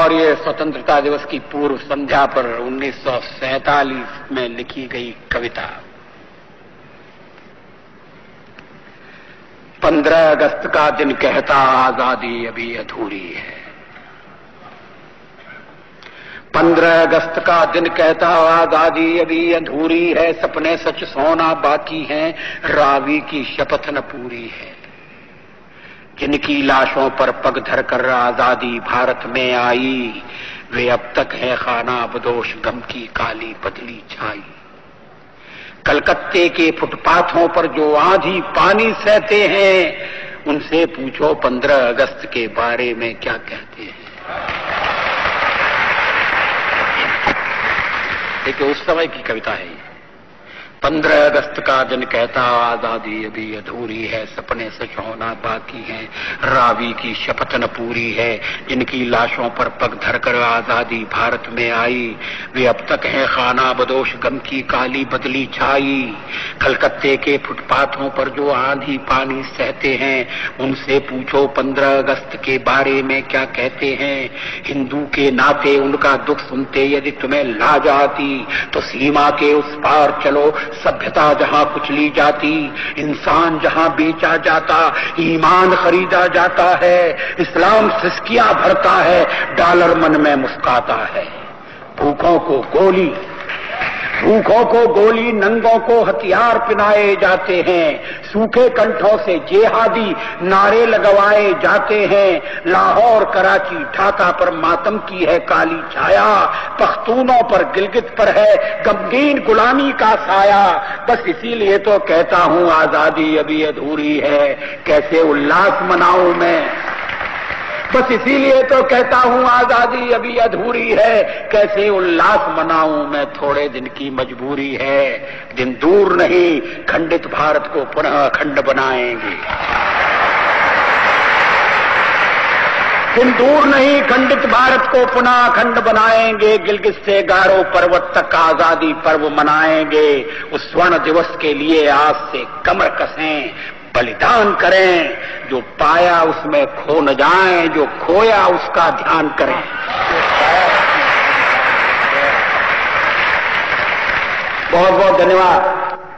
और ये स्वतंत्रता दिवस की पूर्व संध्या पर 1947 में लिखी गई कविता। 15 अगस्त का दिन कहता आजादी अभी अधूरी है। 15 अगस्त का दिन कहता आजादी अभी अधूरी है। सपने सच सोना बाकी हैं, रावी की शपथ न पूरी है। जिनकी लाशों पर पग धरकर आजादी भारत में आई, वे अब तक है खाना बदोश गम की काली बदली छाई। कलकत्ते के फुटपाथों पर जो आंधी पानी सहते हैं, उनसे पूछो 15 अगस्त के बारे में क्या कहते हैं। देखिए, उस समय की कविता है ये। 15 अगस्त का दिन कहता आजादी अभी अधूरी है। सपने सच होना बाकी हैं, रावी की शपथ न पूरी है। जिनकी लाशों पर पग धरकर आजादी भारत में आई, वे अब तक हैं खाना बदोश गम की काली बदली छाई। कलकत्ते के फुटपाथों पर जो आंधी पानी सहते हैं, उनसे पूछो 15 अगस्त के बारे में क्या कहते हैं। हिंदू के नाते उनका दुख सुनते यदि तुम्हें लाज आती, तो सीमा के उस पार चलो। सभ्यता जहां कुचली जाती, इंसान जहां बेचा जाता, ईमान खरीदा जाता है, इस्लाम सिसकियां भरता है, डॉलर मन में मुस्काता है। भूखों को गोली, नंगों को हथियार पिनाए जाते हैं। सूखे कंठों से जेहादी नारे लगवाए जाते हैं। लाहौर, कराची, ढाका पर मातम की है काली छाया। पख्तूनों पर, गिलगित पर है गमगीन गुलामी का साया। बस इसीलिए तो कहता हूं आजादी अभी अधूरी है, कैसे उल्लास मनाऊं मैं। बस इसीलिए तो कहता हूं आजादी अभी अधूरी है, कैसे उल्लास मनाऊं मैं। थोड़े दिन की मजबूरी है, दिन दूर नहीं खंडित भारत को पुनः अखंड बनाएंगे। दिन दूर नहीं खंडित भारत को पुनः अखंड बनाएंगे। गिलगित से गारो पर्वत तक आजादी पर्व मनाएंगे। उस स्वर्ण दिवस के लिए आज से कमर कसें, बलिदान करें। जो पाया उसमें खो न जाएं, जो खोया उसका ध्यान करें। बहुत बहुत धन्यवाद।